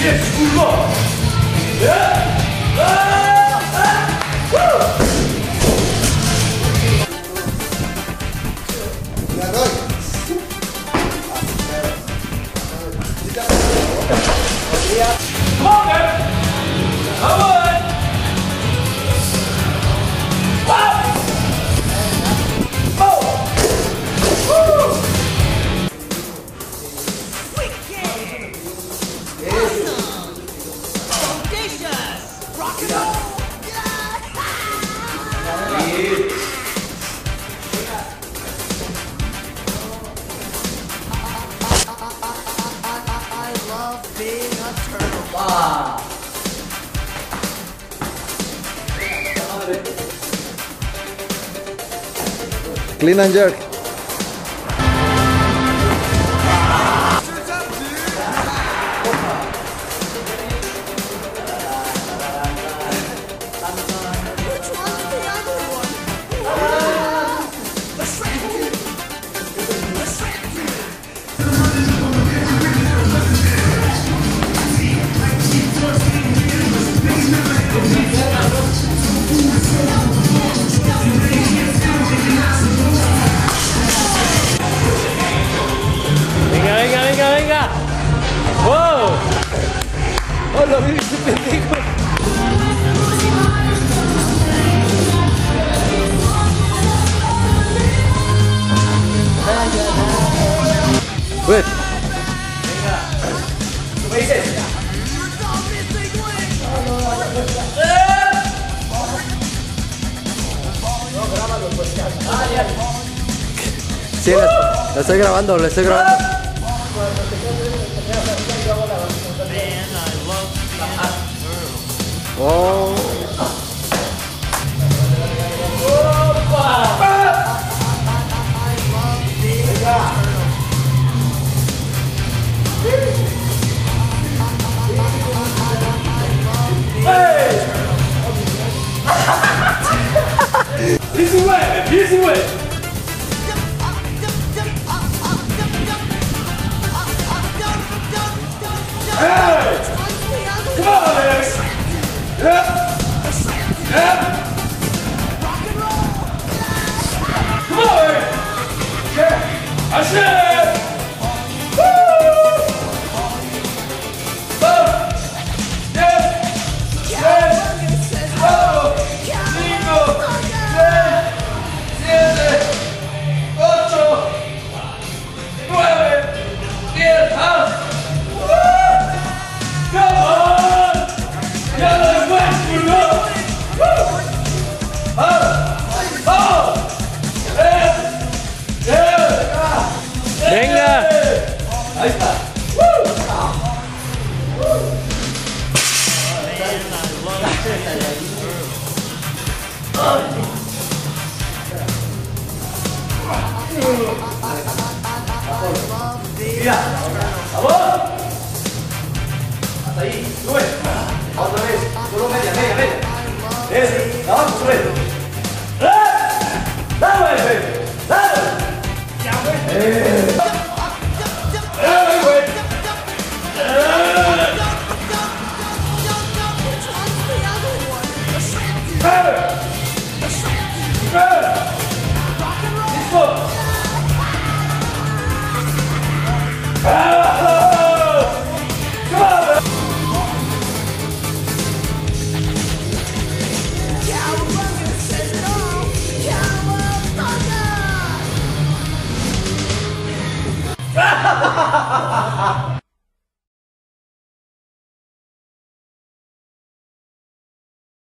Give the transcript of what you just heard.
1. Clean and jerk. Venga. ¡Wow! ¡Oh, lo vi, ese pendejo! Wait. Venga. ¿Tú me dices? No, grábalo, pues ya. Sí, lo estoy grabando, lo estoy grabando. Oh. Easy way. Hey! Come on, Alex! Yeah! Come on! Yeah! I said! Woo! Yeah! Yes! Oh! 5, 6, 7, 8, 9, 10, ¡ah! Come on! Ya lo demuestro, Venga. Ahí está. Mira, vamos. Hasta ahí, sube. Otra vez, solo media. Vamos, sube. ¡Dale! ¡Dale!